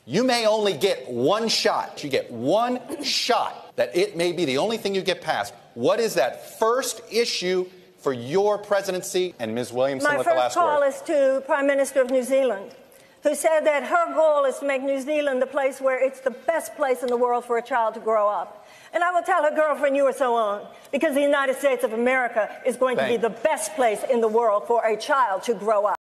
You may only get one shot. You get one shot that it may be the only thing you get passed. What is that first issue for your presidency? And Ms. Williamson with the last word. My first call is to Prime Minister of New Zealand, who said that her goal is to make New Zealand the place where it's the best place in the world for a child to grow up. And I will tell her girlfriend you are so on, because the United States of America is going to be the best place in the world for a child to grow up.